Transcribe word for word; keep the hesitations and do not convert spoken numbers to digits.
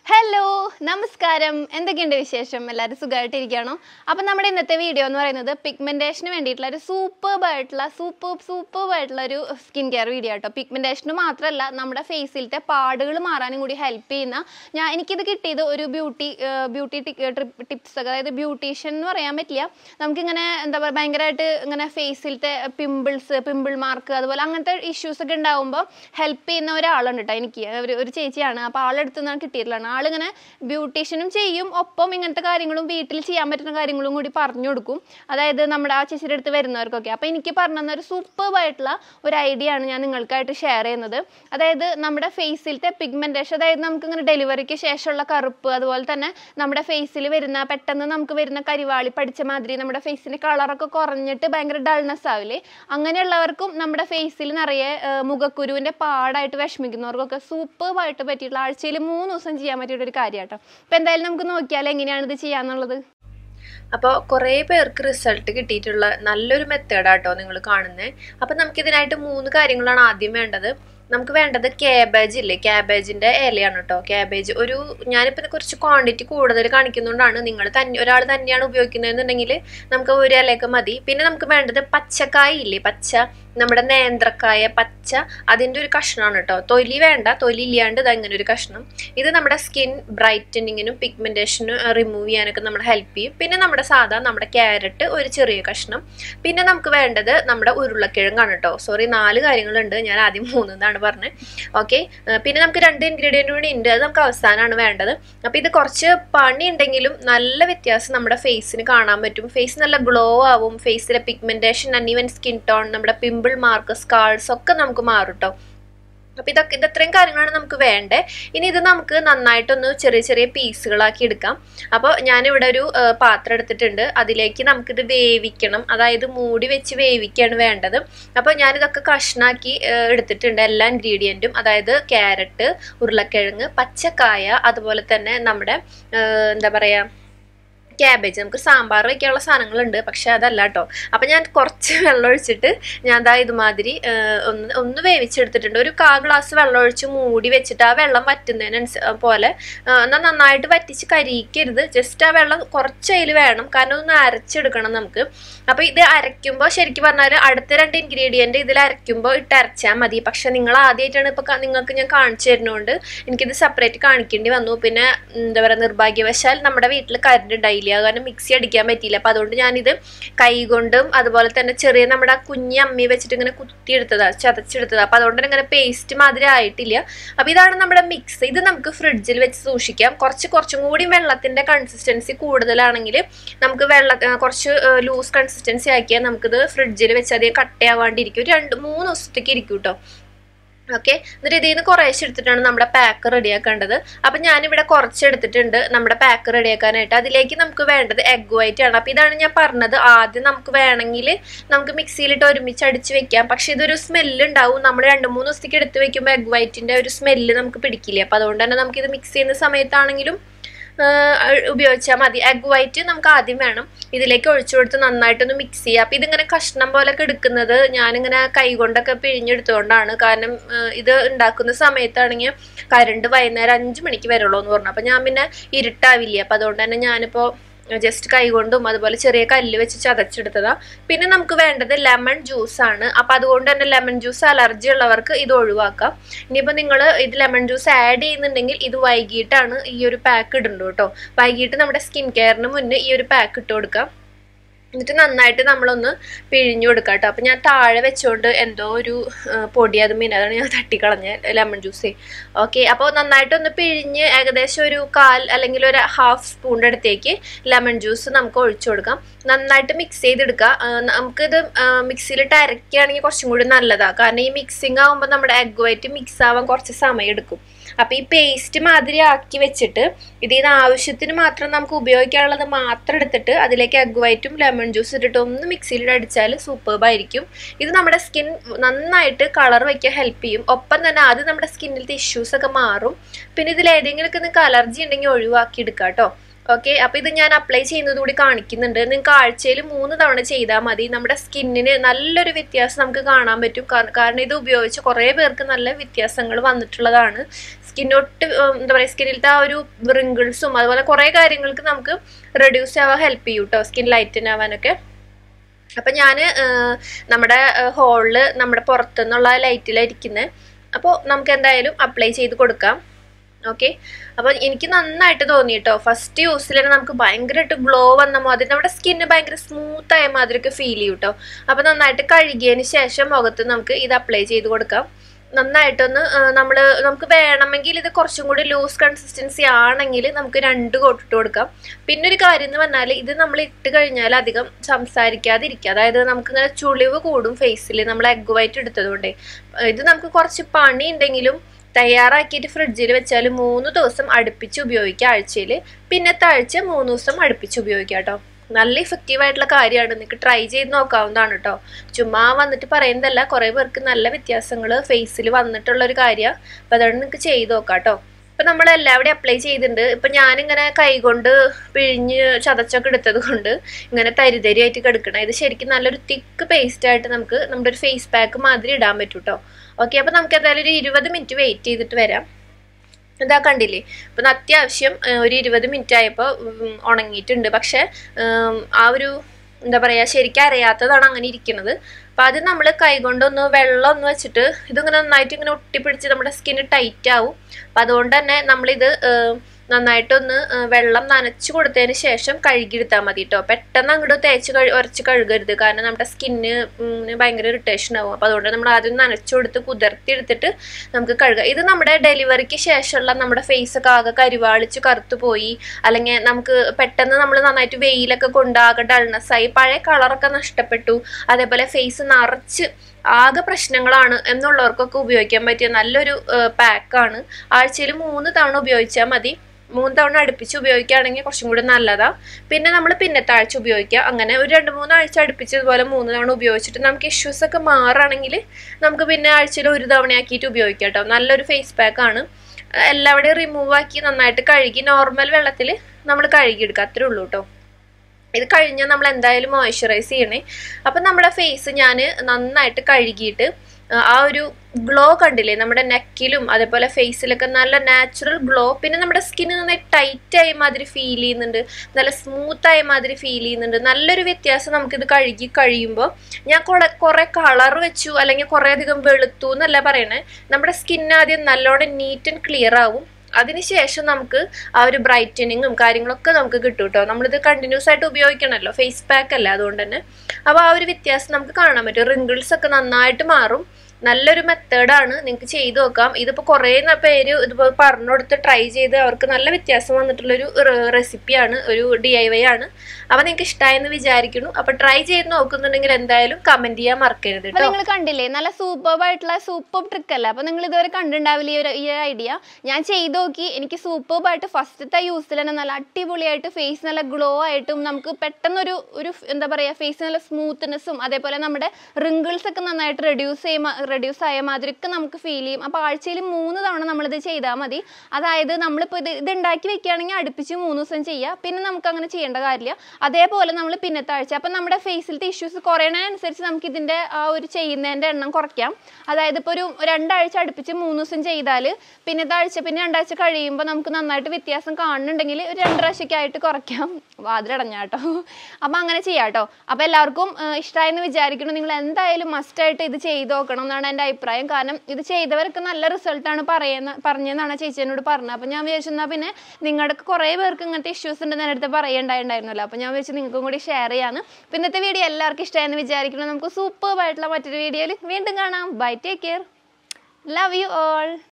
Hello നമസ്കാരം എന്തൊക്കെയുണ്ട് വിശേഷം എല്ലാവരും സുഖമായിട്ടിരിക്കുകയാണോ അപ്പോൾ നമ്മുടെ ഇന്നത്തെ വീഡിയോ എന്ന് പറയുന്നത് പിഗ്മെൻറ്റേഷന് വേണ്ടിയിട്ടുള്ള ഒരു സൂപ്പർബായിട്ടുള്ള സൂപ്പർ സൂപ്പർബായിട്ടുള്ള ഒരു സ്കിൻ കെയർ വീഡിയോ കേട്ടോ പിഗ്മെൻറ്റേഷന് മാത്രമല്ല നമ്മുടെ ഫേസിലത്തെ പാടുകൾ മാറാനും കൂടി ഹെൽപ്പ് ചെയ്യുന്ന ഞാൻ എനിക്കിത് കിട്ടിയത് ഒരു ബ്യൂട്ടി ബ്യൂട്ടി ടിപ്സ് അതായത് ബ്യൂട്ടീഷ്യൻ എന്ന് പറയാൻ പറ്റില്ല നമുക്കിങ്ങനെ എന്താ പറയുക ഭയങ്കരമായിട്ട് ഇങ്ങനെ ഫേസിലത്തെ പിമ്പിൾസ് പിമ്പിൾ മാർക്ക് അതുപോലെ അങ്ങനത്തെ ഇഷ്യൂസ് ഒക്കെ ഉണ്ടാകുമ്പോൾ ഹെൽപ്പ് ചെയ്യുന്ന ഒരാളുണ്ട് കേട്ടോ എനിക്ക് ഒരു ഒരു ചേച്ചിയാണ് അപ്പോൾ ആളെടുത്ത് നിന്നാണ് കിട്ടിയിട്ടുള്ളതാണ് ആളിങ്ങനെ ബ്യൂട്ടീഷ്യനും ചെയ്യും ഒപ്പം ഇങ്ങനത്തെ കാര്യങ്ങളും വീട്ടിൽ ചെയ്യാൻ പറ്റുന്ന കാര്യങ്ങളും കൂടി പറഞ്ഞു കൊടുക്കും അതായത് നമ്മുടെ ആ ചേച്ചിയുടെ അടുത്ത് വരുന്നവർക്കൊക്കെ അപ്പോൾ എനിക്ക് പറഞ്ഞു തന്ന ഒരു സൂപ്പർബായിട്ടുള്ള ഒരു ഐഡിയ ആണ് ഞാൻ നിങ്ങൾക്കായിട്ട് ഷെയർ ചെയ്യുന്നത് അതായത് നമ്മുടെ ഫേസിലത്തെ പിഗ്മെൻറ്റേഷൻ അതായത് നമുക്കിങ്ങനെ ഡെലിവറിക്ക് ശേഷമുള്ള കറുപ്പ് അതുപോലെ തന്നെ നമ്മുടെ ഫേസിൽ വരുന്ന പെട്ടെന്ന് നമുക്ക് വരുന്ന കരിവാളി പഠിച്ച മാതിരി നമ്മുടെ ഫേസിൻ്റെ കളറൊക്കെ കുറഞ്ഞിട്ട് ഭയങ്കര ഡൾനെസ് ആവില്ലേ അങ്ങനെയുള്ളവർക്കും നമ്മുടെ ഫേസിൽ നിറയെ മുഖക്കുരുവിൻ്റെ പാടായിട്ട് വിഷമിക്കുന്നവർക്കൊക്കെ സൂപ്പർബായിട്ട് പറ്റിയിട്ടുള്ള ആഴ്ചയിൽ മൂന്ന് ദിവസം ചെയ്യാൻ പറ്റിയ ഒരു കാര്യം കേട്ടോ അപ്പം എന്തായാലും നമുക്ക് നോക്കിയാൽ എങ്ങനെയാണ് ഇത് ചെയ്യാന്നുള്ളത് അപ്പോൾ കുറേ പേർക്ക് റിസൾട്ട് കിട്ടിയിട്ടുള്ള നല്ലൊരു മെത്തേഡാട്ടോ നിങ്ങൾ കാണുന്നത് അപ്പം നമുക്കിതിനായിട്ട് മൂന്ന് കാര്യങ്ങളാണ് ആദ്യം വേണ്ടത് നമുക്ക് വേണ്ടത് ക്യാബേജ് ഇല്ലേ ക്യാബേജിൻ്റെ ഇലയാണ് കേട്ടോ ക്യാബേജ് ഒരു ഞാനിപ്പോൾ ഇത് കുറച്ച് ക്വാണ്ടിറ്റി കൂടുതൽ കാണിക്കുന്നതുകൊണ്ടാണ് നിങ്ങൾ തന്നെ ഒരാൾ തന്നെയാണ് ഉപയോഗിക്കുന്നതെന്നുണ്ടെങ്കിൽ നമുക്ക് ഒരു ഇലയൊക്കെ മതി പിന്നെ നമുക്ക് വേണ്ടത് പച്ചക്കായ ഇല്ലേ പച്ച നമ്മുടെ നേന്ത്രക്കായ പച്ച അതിൻ്റെ ഒരു കഷ്ണമാണ് കേട്ടോ തൊലി വേണ്ട തൊലി ഇല്ലാണ്ട് ഇത് അങ്ങനെ ഒരു കഷ്ണം ഇത് നമ്മുടെ സ്കിൻ ബ്രൈറ്റനിങ്ങിനും പിഗ്മെൻറ്റേഷനും റിമൂവ് ചെയ്യാനൊക്കെ നമ്മളെ ഹെൽപ്പ് ചെയ്യും പിന്നെ നമ്മുടെ സാധാ നമ്മുടെ ക്യാരറ്റ് ഒരു ചെറിയ കഷ്ണം പിന്നെ നമുക്ക് വേണ്ടത് നമ്മുടെ ഉരുളക്കിഴങ്ങാണ് കേട്ടോ സോറി നാല് കാര്യങ്ങളുണ്ട് ഞാൻ ആദ്യം മൂന്നെന്നാണ് പറഞ്ഞത് ഓക്കെ പിന്നെ നമുക്ക് രണ്ട് ഇൻഗ്രീഡിയൻറ്റ് കൂടി ഉണ്ട് അത് നമുക്ക് അവസാനമാണ് വേണ്ടത് അപ്പോൾ ഇത് കുറച്ച് പണി ഉണ്ടെങ്കിലും നല്ല വ്യത്യാസം നമ്മുടെ ഫേസിന് കാണാൻ പറ്റും ഫേസ് നല്ല ഗ്ലോ ആവും ഫേസിലെ പിഗ്മെൻറ്റേഷൻ അൺഈവൻ സ്കിൻ ടോൺ നമ്മുടെ പിമ്പിൾ മാർക്ക് സ്കാൾസ് ഒക്കെ നമുക്ക് മാറും കേട്ടോ അപ്പോൾ ഇതൊക്കെ ഇതത്രയും കാര്യങ്ങളാണ് നമുക്ക് വേണ്ടേ ഇനി ഇത് നമുക്ക് നന്നായിട്ടൊന്ന് ചെറിയ ചെറിയ പീസുകളാക്കി എടുക്കാം അപ്പോൾ ഞാനിവിടെ ഒരു പാത്രം എടുത്തിട്ടുണ്ട് അതിലേക്ക് നമുക്കിത് വേവിക്കണം അതായത് മൂടി വെച്ച് വേവിക്കുകയാണ് വേണ്ടത് അപ്പോൾ ഞാനിതൊക്കെ കഷ്ണാക്കി എടുത്തിട്ടുണ്ട് എല്ലാ ഇൻഗ്രീഡിയൻറ്റും അതായത് ക്യാരറ്റ് ഉരുളക്കിഴങ്ങ് പച്ചക്കായ അതുപോലെ തന്നെ നമ്മുടെ എന്താ പറയുക ക്യാബേജ് നമുക്ക് സാമ്പാർ വയ്ക്കാനുള്ള സാധനങ്ങളുണ്ട് പക്ഷെ അതല്ല കേട്ടോ അപ്പം ഞാൻ കുറച്ച് വെള്ളം ഒഴിച്ചിട്ട് ഞാൻ ദാ ഇതുമാതിരി ഒന്ന് ഒന്ന് വേവിച്ചെടുത്തിട്ടുണ്ട് ഒരു കാ ഗ്ലാസ് വെള്ളം ഒഴിച്ച് മൂടി വെച്ചിട്ട് ആ വെള്ളം വറ്റുന്നതിനനുസ പോലെ എന്നാൽ നന്നായിട്ട് വറ്റിച്ച് കരിയിക്കരുത് ജസ്റ്റ് ആ വെള്ളം കുറച്ച് അതിൽ വേണം കാരണം ഒന്ന് അരച്ചെടുക്കണം നമുക്ക് അപ്പോൾ ഇത് അരയ്ക്കുമ്പോൾ ശരിക്കും പറഞ്ഞാൽ അടുത്ത രണ്ട് ഇൻഗ്രീഡിയൻറ്റ് ഇതിൽ അരയ്ക്കുമ്പോൾ ഇട്ട് അരച്ചാൽ മതി പക്ഷെ നിങ്ങൾ ആദ്യമായിട്ടാണ് ഇപ്പോൾ നിങ്ങൾക്ക് ഞാൻ കാണിച്ചു തരുന്നതുകൊണ്ട് എനിക്കിത് സെപ്പറേറ്റ് കാണിക്കേണ്ടി വന്നു പിന്നെ എന്താ പറയുക നിർഭാഗ്യവശാൽ നമ്മുടെ വീട്ടിൽ കറണ്ട് ഡൈലി കാരണം മിക്സി അടിക്കാൻ പറ്റിയില്ല അപ്പോൾ അതുകൊണ്ട് ഞാനിത് കൈ കൊണ്ടും അതുപോലെ തന്നെ ചെറിയ നമ്മുടെ കുഞ്ഞി അമ്മി വെച്ചിട്ട് ഇങ്ങനെ കുത്തിയെടുത്തതാണ് ചതച്ചെടുത്തതാണ് അപ്പോൾ അതുകൊണ്ട് തന്നെ ഇങ്ങനെ പേസ്റ്റ് മാതിരി ആയിട്ടില്ല അപ്പോൾ ഇതാണ് നമ്മുടെ മിക്സ് ഇത് നമുക്ക് ഫ്രിഡ്ജിൽ വെച്ച് സൂക്ഷിക്കാം കുറച്ച് കുറച്ചും കൂടി വെള്ളത്തിൻ്റെ കൺസിസ്റ്റൻസി കൂടുതലാണെങ്കിൽ നമുക്ക് വെള്ള കുറച്ച് ലൂസ് കൺസിസ്റ്റൻസി ആക്കിയാൽ നമുക്കിത് ഫ്രിഡ്ജിൽ വെച്ച് അധികം കട്ടയാവാണ്ടിരിക്കും ഒരു രണ്ട് മൂന്ന് ദിവസത്തേക്ക് ഇരിക്കും കേട്ടോ ഓക്കെ എന്നിട്ട് ഇതിൽ നിന്ന് കുറേശ്ശെ എടുത്തിട്ടാണ് നമ്മുടെ പാക്ക് റെഡിയാക്കേണ്ടത് അപ്പം ഞാനിവിടെ കുറച്ച് എടുത്തിട്ടുണ്ട് നമ്മുടെ പാക്ക് റെഡിയാക്കാനായിട്ട് അതിലേക്ക് നമുക്ക് വേണ്ടത് എഗ് വൈറ്റ് ആണ് അപ്പം ഇതാണ് ഞാൻ പറഞ്ഞത് ആദ്യം നമുക്ക് വേണമെങ്കിൽ നമുക്ക് മിക്സിയിലിട്ട് ഒരുമിച്ച് അടിച്ച് വെക്കാം പക്ഷെ ഇതൊരു സ്മെല്ല് ഉണ്ടാവും നമ്മൾ രണ്ട് മൂന്ന് ദിവസത്തേക്ക് എടുത്ത് വെക്കുമ്പോൾ എഗ് വൈറ്റിൻ്റെ ഒരു സ്മെല്ല് നമുക്ക് പിടിക്കില്ല അപ്പം അതുകൊണ്ട് തന്നെ നമുക്കിത് മിക്സ് ചെയ്യുന്ന സമയത്താണെങ്കിലും ഉപയോഗിച്ചാൽ മതി എഗ് വൈറ്റ് നമുക്ക് ആദ്യം വേണം ഇതിലേക്ക് ഒഴിച്ചു കൊടുത്ത് നന്നായിട്ടൊന്ന് മിക്സ് ചെയ്യുക അപ്പം ഇതിങ്ങനെ കഷ്ണം പോലൊക്കെ എടുക്കുന്നത് ഞാനിങ്ങനെ കൈ കൊണ്ടൊക്കെ പിഴിഞ്ഞെടുത്തുകൊണ്ടാണ് കാരണം ഇത് ഉണ്ടാക്കുന്ന സമയത്താണെങ്കിൽ കറണ്ട് വൈകുന്നേരം അഞ്ച് മണിക്ക് വരുള്ളൂ എന്ന് പറഞ്ഞു അപ്പം ഞാൻ പിന്നെ ഇരുട്ടാവില്ല അപ്പം അതുകൊണ്ട് തന്നെ ഞാനിപ്പോൾ ജസ്റ്റ് കൈകൊണ്ടും അതുപോലെ ചെറിയ കല്ല് വെച്ച് ചതച്ചെടുത്തതാണ് പിന്നെ നമുക്ക് വേണ്ടത് ലെമൺ ജ്യൂസാണ് അപ്പം അതുകൊണ്ട് തന്നെ ലെമൺ ജ്യൂസ് അലർജി ഉള്ളവർക്ക് ഇത് ഒഴിവാക്കാം ഇനിയിപ്പോൾ നിങ്ങൾ ഇത് ലെമൺ ജ്യൂസ് ആഡ് ചെയ്യുന്നുണ്ടെങ്കിൽ ഇത് വൈകിട്ടാണ് ഈ ഒരു പാക്ക് ഇടുന്നുണ്ട് കേട്ടോ വൈകിട്ട് നമ്മുടെ സ്കിൻ കെയറിന് മുന്നേ ഈ ഒരു പാക്ക് ഇട്ട് കൊടുക്കാം എന്നിട്ട് നന്നായിട്ട് നമ്മളൊന്ന് പിഴിഞ്ഞു കൊടുക്കാം കേട്ടോ അപ്പം ഞാൻ താഴെ വെച്ചുകൊണ്ട് എന്തോ ഒരു പൊടി അത് മീൻ അതാണ് ഞാൻ തട്ടിക്കളഞ്ഞ ലെമൺ ജ്യൂസ് ഓക്കെ അപ്പോൾ നന്നായിട്ടൊന്ന് പിഴിഞ്ഞ് ഏകദേശം ഒരു കാൽ അല്ലെങ്കിൽ ഒരു ഹാഫ് സ്പൂണിൻ്റെ അടുത്തേക്ക് ലെമൺ ജ്യൂസ് നമുക്ക് ഒഴിച്ചു കൊടുക്കാം നന്നായിട്ട് മിക്സ് ചെയ്തെടുക്കുക നമുക്കിത് മിക്സിയിലിട്ട് അരയ്ക്കുകയാണെങ്കിൽ കുറച്ചും കൂടി നല്ലതാണ് കാരണം ഈ മിക്സിങ് ആകുമ്പോൾ നമ്മുടെ എഗ് വൈറ്റ് മിക്സ് ആവാൻ കുറച്ച് സമയം എടുക്കും അപ്പോൾ ഈ പേസ്റ്റ് മാതിരി ആക്കി വെച്ചിട്ട് ഇതിന് ആവശ്യത്തിന് മാത്രം നമുക്ക് ഉപയോഗിക്കാനുള്ളത് മാത്രം എടുത്തിട്ട് അതിലേക്ക് എഗ് വൈറ്റും ലെമൺ ജ്യൂസ് ഇട്ടിട്ട് ഒന്ന് മിക്സിയിൽ അടിച്ചാൽ സൂപ്പർബായിരിക്കും ഇത് നമ്മുടെ സ്കിൻ നന്നായിട്ട് കളർ വയ്ക്കാൻ ഹെൽപ്പ് ചെയ്യും ഒപ്പം തന്നെ അത് നമ്മുടെ സ്കിന്നിലത്തെ ഇഷ്യൂസ് ഒക്കെ മാറും പിന്നെ ഇതിൽ ഏതെങ്കിലുമൊക്കെ നിങ്ങൾക്ക് അലർജി ഉണ്ടെങ്കിൽ ഒഴിവാക്കി എടുക്കാം കേട്ടോ ഓക്കെ, അപ്പോൾ ഇത് ഞാൻ അപ്ലൈ ചെയ്യുന്നത് കൂടി കാണിക്കുന്നുണ്ട്. നിങ്ങൾക്ക് ആഴ്ചയിൽ മൂന്ന് തവണ ചെയ്താൽ മതി. നമ്മുടെ സ്കിന്നിന് നല്ലൊരു വ്യത്യാസം നമുക്ക് കാണാൻ പറ്റും. കാരണം ഇത് ഉപയോഗിച്ച് കുറേ പേർക്ക് നല്ല വ്യത്യാസങ്ങൾ വന്നിട്ടുള്ളതാണ്. സ്കിന്നൊട്ട് എന്താ പറയുക, സ്കിന്നിലത്തെ ആ ഒരു റിങ്കിൾസും അതുപോലെ കുറേ കാര്യങ്ങൾക്ക് നമുക്ക് റെഡ്യൂസ് ആവാൻ ഹെൽപ്പ് ചെയ്യും കേട്ടോ, സ്കിൻ ലൈറ്റൻ ആവാനൊക്കെ. അപ്പം ഞാൻ നമ്മുടെ ഹോളിൽ നമ്മുടെ പുറത്തുനിന്നുള്ള ലൈറ്റിലായിരിക്കുന്നത്. അപ്പോൾ നമുക്ക് എന്തായാലും അപ്ലൈ ചെയ്ത് കൊടുക്കാം. ഓക്കെ, അപ്പോൾ എനിക്ക് നന്നായിട്ട് തോന്നി കേട്ടോ. ഫസ്റ്റ് യൂസിൽ തന്നെ നമുക്ക് ഭയങ്കരമായിട്ട് ഗ്ലോ വന്ന മാതിരി, നമ്മുടെ സ്കിന്ന് ഭയങ്കര സ്മൂത്ത് ആയ മാതിരിയൊക്കെ ഫീൽ ചെയ്യും കേട്ടോ. അപ്പോൾ നന്നായിട്ട് കഴുകിയതിന് ശേഷം മുഖത്ത് നമുക്ക് ഇത് അപ്ലൈ ചെയ്ത് കൊടുക്കാം. നന്നായിട്ടൊന്ന് നമ്മൾ നമുക്ക് വേണമെങ്കിൽ ഇത് കുറച്ചും കൂടി ലൂസ് കൺസിസ്റ്റൻസി ആണെങ്കിൽ നമുക്ക് രണ്ട് കോട്ട് ഇട്ട് കൊടുക്കാം. പിന്നെ ഒരു കാര്യം എന്ന് പറഞ്ഞാൽ ഇത് നമ്മൾ ഇട്ട് കഴിഞ്ഞാൽ അധികം സംസാരിക്കാതിരിക്കുക. അതായത് നമുക്ക് ഇങ്ങനെ ചുളിവ് കൂടും ഫേസിൽ, നമ്മൾ എഗ് വൈറ്റ് എടുത്തതുകൊണ്ടേ. ഇത് നമുക്ക് കുറച്ച് പണി ഉണ്ടെങ്കിലും തയ്യാറാക്കിയിട്ട് ഫ്രിഡ്ജിൽ വെച്ചാൽ മൂന്ന് ദിവസം അടുപ്പിച്ച് ഉപയോഗിക്കുക ആഴ്ചയിൽ. പിന്നത്തെ ആഴ്ച മൂന്ന് ദിവസം അടുപ്പിച്ച് ഉപയോഗിക്കാം കേട്ടോ. നല്ല ഇഫക്റ്റീവ് ആയിട്ടുള്ള കാര്യമാണ്. നിങ്ങൾക്ക് ട്രൈ ചെയ്ത് നോക്കാവുന്നതാണ് കേട്ടോ. ചുമ്മാ വന്നിട്ട് പറയുന്നതല്ല, കുറേ പേർക്ക് നല്ല വ്യത്യാസങ്ങൾ ഫേസിൽ വന്നിട്ടുള്ളൊരു കാര്യമാണ്. അപ്പം അതുകൊണ്ട് നിങ്ങൾക്ക് ചെയ്ത് നോക്കാം കേട്ടോ. ഇപ്പം നമ്മൾ എല്ലാവിടെയും അപ്ലൈ ചെയ്തിട്ടുണ്ട്. ഇപ്പം ഞാനിങ്ങനെ കൈകൊണ്ട് പിഴിഞ്ഞ് ചതച്ചൊക്കെ എടുത്തത് കൊണ്ട് ഇങ്ങനെ തരിതരിയായിട്ട് കിടക്കണം. ഇത് ശരിക്കും നല്ലൊരു തിക്ക് പേസ്റ്റായിട്ട് നമുക്ക് നമ്മുടെ ഒരു ഫേസ് പാക്ക് മാതിരി ഇടാൻ പറ്റും കേട്ടോ. ഓക്കെ, അപ്പം നമുക്ക് എന്തായാലും ഒരു ഇരുപത് മിനിറ്റ് വെയിറ്റ് ചെയ്തിട്ട് വരാം. ഇതാ കണ്ടില്ലേ, ഇപ്പം അത്യാവശ്യം ഒരു ഇരുപത് മിനിറ്റ് ആയപ്പോൾ ഉണങ്ങിയിട്ടുണ്ട്. പക്ഷെ ആ ഒരു എന്താ പറയുക, ശരിക്കും അറിയാത്തതാണ് അങ്ങനെ ഇരിക്കുന്നത്. അപ്പം അത് നമ്മൾ കൈകൊണ്ടൊന്ന് വെള്ളം ഒന്ന് വെച്ചിട്ട് ഇതിങ്ങനെ നന്നായിട്ട് ഇങ്ങനെ ഒട്ടിപ്പിടിച്ച് നമ്മുടെ സ്കിന്ന് ടൈറ്റ് ആവും. അപ്പം അതുകൊണ്ട് തന്നെ നമ്മളിത് നന്നായിട്ടൊന്ന് വെള്ളം നനച്ച് കൊടുത്തതിന് ശേഷം കഴുകിയെടുത്താൽ മതി കേട്ടോ. പെട്ടെന്ന് അങ്ങോട്ട് തേച്ച് കഴി ഉരച്ച് കഴുകരുത്, കാരണം നമ്മുടെ സ്കിന്ന് ഭയങ്കര ഇറിറ്റേഷൻ ആവും. അപ്പോൾ അതുകൊണ്ട് നമ്മൾ ആദ്യം നനച്ചു കൊടുത്ത് കുതിർത്തി എടുത്തിട്ട് നമുക്ക് കഴുകാം. ഇത് നമ്മുടെ ഡെലിവറിക്ക് ശേഷമുള്ള നമ്മുടെ ഫേസൊക്കെ ആകെ കരിവാളിച്ച് കറുത്ത് പോയി, അല്ലെങ്കിൽ നമുക്ക് പെട്ടെന്ന് നമ്മൾ നന്നായിട്ട് വെയിലൊക്കെ കൊണ്ട് ആകെ ഡൾനെസ്സായി പഴയ കളറൊക്കെ നഷ്ടപ്പെട്ടു, അതേപോലെ ഫേസ് നിറച്ച് ആകെ പ്രശ്നങ്ങളാണ് എന്നുള്ളവർക്കൊക്കെ ഉപയോഗിക്കാൻ പറ്റിയ നല്ലൊരു പാക്കാണ്. ആഴ്ചയിൽ മൂന്ന് തവണ ഉപയോഗിച്ചാൽ മതി. മൂന്ന് തവണ അടുപ്പിച്ച് ഉപയോഗിക്കുകയാണെങ്കിൽ കുറച്ചും കൂടി നല്ലതാണ്. പിന്നെ നമ്മൾ പിന്നത്തെ ആഴ്ച ഉപയോഗിക്കുക. അങ്ങനെ ഒരു രണ്ട് മൂന്നാഴ്ച അടുപ്പിച്ചതുപോലെ മൂന്ന് തവണ ഉപയോഗിച്ചിട്ട് നമുക്ക് ഇഷ്യൂസ് ഒക്കെ മാറുകയാണെങ്കിൽ നമുക്ക് പിന്നെ ആഴ്ചയിൽ ഒരു തവണയാക്കിയിട്ട് ഉപയോഗിക്കാം കേട്ടോ. നല്ലൊരു ഫേസ് പാക്കാണ്. എല്ലാവിടെയും റിമൂവ് ആക്കി നന്നായിട്ട് കഴുകി നോർമൽ വെള്ളത്തിൽ നമ്മൾ കഴുകിയെടുക്കുക, അത്രേ ഉള്ളൂ കേട്ടോ. ഇത് കഴിഞ്ഞാൽ നമ്മൾ എന്തായാലും മോയ്സ്ചറൈസ് ചെയ്യണേ. അപ്പം നമ്മുടെ ഫേസ് ഞാൻ നന്നായിട്ട് കഴുകിയിട്ട് ആ ഒരു ഗ്ലോ കണ്ടില്ലേ, നമ്മുടെ നെക്കിലും അതേപോലെ ഫേസിലൊക്കെ നല്ല നാച്ചുറൽ ഗ്ലോ. പിന്നെ നമ്മുടെ സ്കിന്ന് നന്നായി ടൈറ്റ് ആയ മാതിരി ഫീൽ ചെയ്യുന്നുണ്ട്, നല്ല സ്മൂത്ത് ആയ മാതിരി ഫീൽ ചെയ്യുന്നുണ്ട്. നല്ലൊരു വ്യത്യാസം നമുക്കിത് കഴുകി കഴിയുമ്പോൾ. ഞാൻ കുറെ കുറേ കളർ വെച്ചു അല്ലെങ്കിൽ കുറേ അധികം വെളുത്തു എന്നല്ല പറയണേ. നമ്മുടെ സ്കിന്ന് ആദ്യം നല്ലോണം നീറ്റ് ആൻഡ് ക്ലിയർ ആവും. അതിനുശേഷം നമുക്ക് ആ ഒരു ബ്രൈറ്റനിങ്ങും കാര്യങ്ങളൊക്കെ നമുക്ക് കിട്ടും കേട്ടോ. നമ്മളിത് കണ്ടിന്യൂസ് ആയിട്ട് ഉപയോഗിക്കണമല്ലോ, ഫേസ് പാക്ക് അല്ല, അതുകൊണ്ട് തന്നെ. അപ്പോൾ ആ ഒരു വ്യത്യാസം നമുക്ക് കാണാൻ പറ്റും. റിങ്കിൾസ് ഒക്കെ നന്നായിട്ട് മാറും. നല്ലൊരു മെത്തേഡാണ്, നിങ്ങൾക്ക് ചെയ്ത് നോക്കാം. ഇതിപ്പോൾ കുറേ പേര് ഇതിപ്പോൾ പറഞ്ഞു കൊടുത്ത് ട്രൈ ചെയ്ത് അവർക്ക് നല്ല വ്യത്യാസം വന്നിട്ടുള്ളൊരു റെസിപ്പിയാണ്, ഒരു ഡി ഐ വൈ ആണ്. അപ്പോൾ നിങ്ങൾക്ക് ഇഷ്ടമായെന്ന് വിചാരിക്കുന്നു. അപ്പോൾ ട്രൈ ചെയ്ത് നോക്കുന്നുണ്ടെങ്കിൽ എന്തായാലും കമൻറ്റ് ചെയ്യാൻ മറക്കരുത്. അപ്പോൾ നിങ്ങൾ കണ്ടില്ലേ, നല്ല സൂപ്പർ ആയിട്ടുള്ള സൂപ്പർ ട്രിക്ക് അല്ല. അപ്പോൾ നിങ്ങൾ ഇതുവരെ കണ്ടിട്ടുണ്ടാവില്ല ഈ ഒരു ഈ ഐഡിയ. ഞാൻ ചെയ്ത് നോക്കി, എനിക്ക് സൂപ്പർബായിട്ട് ഫസ്റ്റത്തെ യൂസിൽ തന്നെ നല്ല അടിപൊളിയായിട്ട് ഫേസ് നല്ല ഗ്ലോ ആയിട്ടും നമുക്ക് പെട്ടെന്നൊരു ഒരു എന്താ പറയുക, ഫേസ് നല്ല സ്മൂത്ത്നെസ്സും അതേപോലെ നമ്മുടെ റിങ്കിൾസ് ഒക്കെ നന്നായിട്ട് റെഡ്യൂസ് ചെയ്യുമ്പോൾ റെഡ്യൂസ് ആയ മാതിരിയൊക്കെ നമുക്ക് ഫീൽ ചെയ്യും. അപ്പോൾ ആഴ്ചയിൽ മൂന്ന് തവണ നമ്മളിത് ചെയ്താൽ മതി. അതായത് നമ്മളിപ്പോൾ ഇത് ഇത് ഉണ്ടാക്കി വെക്കുകയാണെങ്കിൽ അടുപ്പിച്ച് മൂന്ന് ദിവസം ചെയ്യുക, പിന്നെ നമുക്ക് അങ്ങനെ ചെയ്യേണ്ട കാര്യമില്ല. അതേപോലെ നമ്മൾ പിന്നത്തെ ആഴ്ച, അപ്പം നമ്മുടെ ഫേസിലത്തെ ഇഷ്യൂസ് കുറയണതനുസരിച്ച് നമുക്ക് ഇതിൻ്റെ ആ ഒരു ചെയ്യുന്നതിൻ്റെ എണ്ണം കുറയ്ക്കാം. അതായത് ഇപ്പോൾ ഒരു രണ്ടാഴ്ച അടുപ്പിച്ച് മൂന്ന് ദിവസം ചെയ്താൽ പിന്നത്തെ ആഴ്ച പിന്നെ രണ്ടാഴ്ച കഴിയുമ്പോൾ നമുക്ക് നന്നായിട്ട് വ്യത്യാസം കാണുന്നുണ്ടെങ്കിൽ ഒരു രണ്ട് പ്രാവശ്യമൊക്കെ കുറയ്ക്കാം. വാതിലടഞ്ഞാട്ടോ. അപ്പോൾ അങ്ങനെ ചെയ്യാം കേട്ടോ. അപ്പോൾ എല്ലാവർക്കും ഇഷ്ടമായെന്ന് വിചാരിക്കണം. നിങ്ങൾ എന്തായാലും മസ്റ്റായിട്ട് ഇത് ചെയ്ത് നോക്കണം എന്നാണ് എൻ്റെ അഭിപ്രായം. കാരണം ഇത് ചെയ്തവർക്ക് നല്ല റിസൾട്ടാണ് പറയുന്ന പറഞ്ഞതെന്നാണ് ചേച്ചി എന്നോട് പറഞ്ഞത്. അപ്പോൾ ഞാൻ വിചാരിച്ചെന്നാൽ പിന്നെ നിങ്ങളുടെ കുറേ പേർക്ക് ഇങ്ങനത്തെ ഇഷ്യൂസ് ഉണ്ടെന്ന് എൻ്റെ അടുത്ത് പറയേണ്ടായിരുന്നല്ലോ. അപ്പോൾ ഞാൻ വിചാരിച്ചു നിങ്ങൾക്കും കൂടി ഷെയർ ചെയ്യാന്ന്. പിന്നത്തെ വീഡിയോ എല്ലാവർക്കും ഇഷ്ടമായെന്ന് വിചാരിക്കണം. നമുക്ക് സൂപ്പർബായിട്ടുള്ള മറ്റൊരു വീഡിയോയിൽ വീണ്ടും കാണാം. Bye, take care, love you all.